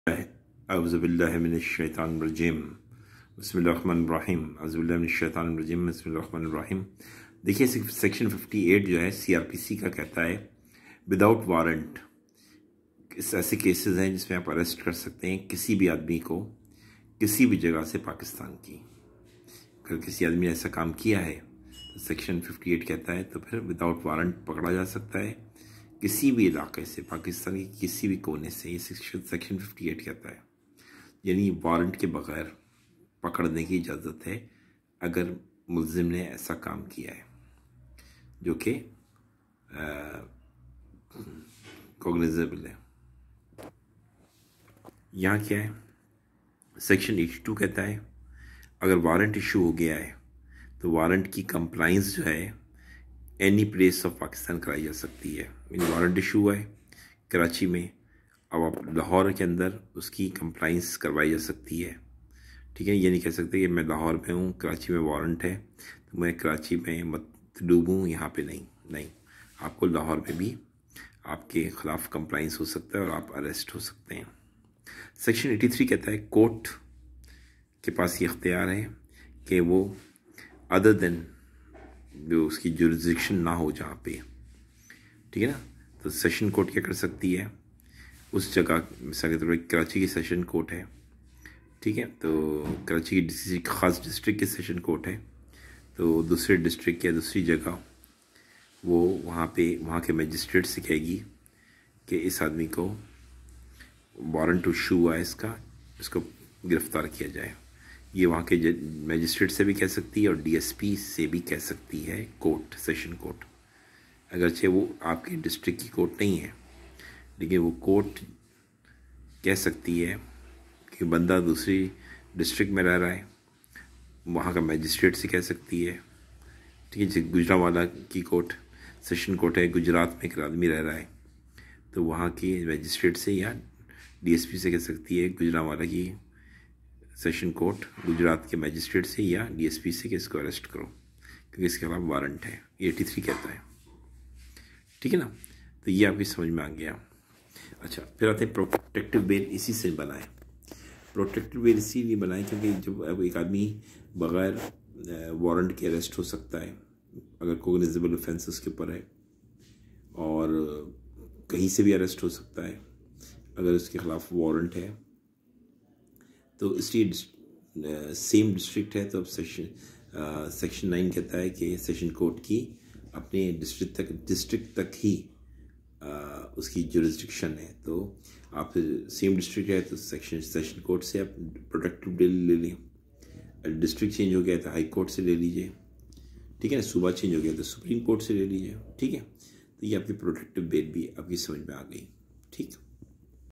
अऊज़ुबिल्लाहिमिनश्शैतानिर्रजीम बिस्मिल्लाहिर्रहमानिर्रहीम अऊज़ुबिल्लाहिमिनश्शैतानिर्रजीम बिस्मिल्लाहिर्रहमानिर्रहीम। देखिए, सेक्शन 58 जो है सीआरपीसी का कहता है विदाउट वारंट ऐसे केसेस हैं जिसमें आप अरेस्ट कर सकते हैं किसी भी आदमी को किसी भी जगह से पाकिस्तान की। अगर किसी आदमी ने ऐसा काम किया है तो सेक्शन 58 कहता है तो फिर विदाउट वारंट पकड़ा जा सकता है किसी भी इलाके से, पाकिस्तान के किसी भी कोने से। ये सेक्शन 58 कहता है, यानी वारंट के बगैर पकड़ने की इजाज़त है अगर मुल्ज़िम ने ऐसा काम किया है जो कि कॉग्निजेबल है। यहाँ क्या है, सेक्शन 82 कहता है अगर वारंट इशू हो गया है तो वारंट की कंप्लाइंस जो है एनी प्लेस ऑफ पाकिस्तान कराई जा सकती है। यानी वारंट इशू हुआ है कराची में, अब आप लाहौर के अंदर उसकी कंप्लाइंस करवाई जा सकती है। ठीक है, ये नहीं कह सकते कि मैं लाहौर में हूँ, कराची में वारंट है तो मैं कराची में मतलूब हूँ, यहाँ पे नहीं, आपको लाहौर में भी आपके ख़िलाफ़ कंप्लाइंस हो सकता है और आप अरेस्ट हो सकते हैं। सेक्शन 83 कहता है कोर्ट के पास ये इख्तियार है कि वो अदर देन जो उसकी जुरिस्डिक्शन ना हो जहाँ पे, ठीक है ना, तो सेशन कोर्ट क्या कर सकती है उस जगह। मिसाल के तौर पर कराची की सेशन कोर्ट है, ठीक है, तो कराची की ख़ास डिस्ट्रिक्ट की सेशन कोर्ट है, तो दूसरे डिस्ट्रिक्ट या दूसरी जगह वो वहाँ के मजिस्ट्रेट से कहेगी कि इस आदमी को वारंट इशू हुआ है, इसको गिरफ़्तार किया जाए। ये वहाँ के मजिस्ट्रेट से भी कह सकती है और डीएसपी से भी कह सकती है कोर्ट, सेशन कोर्ट। अगरचे वो आपके डिस्ट्रिक्ट की कोर्ट नहीं है, लेकिन वो कोर्ट कह सकती है कि बंदा दूसरी डिस्ट्रिक्ट में रह रहा है, वहाँ का मजिस्ट्रेट से कह सकती है। ठीक है, गुजरांवाला की कोर्ट सेशन कोर्ट है, गुजरात में एक आदमी रह रहा है तो वहाँ की मजिस्ट्रेट से या डीएसपी से कह सकती है गुजरांवाला की सेशन कोर्ट गुजरात के मजिस्ट्रेट से या डीएसपी से कि इसको अरेस्ट करो क्योंकि इसके खिलाफ वारंट है। 83 कहता है, ठीक है ना, तो ये आपकी समझ में आ गया। अच्छा, फिर आते हैं प्रोटेक्टिव बेल। इसी से बना है प्रोटेक्टिव बेल, इसीलिए बनाए क्योंकि जब अब एक आदमी बग़ैर वारंट के अरेस्ट हो सकता है अगर कॉग्निजेबल ऑफेंस उसके ऊपर है, और कहीं से भी अरेस्ट हो सकता है अगर उसके ख़िलाफ़ वारंट है। तो इसलिए सेम डिस्ट्रिक्ट है तो अब सेक्शन 9 कहता है कि सेशन कोर्ट की अपने डिस्ट्रिक्ट तक ही उसकी जुरिस्डिक्शन है। तो आप सेम डिस्ट्रिक्ट है तो सेशन कोर्ट से आप प्रोटेक्टिव बेल ले लें। डिस्ट्रिक्ट चेंज हो गया तो हाई कोर्ट से ले लीजिए, ठीक है ना, सूबा चेंज हो गया तो सुप्रीम कोर्ट से ले लीजिए, ठीक है। तो ये आपकी प्रोटेक्टिव बेल भी आपकी समझ में आ गई, ठीक।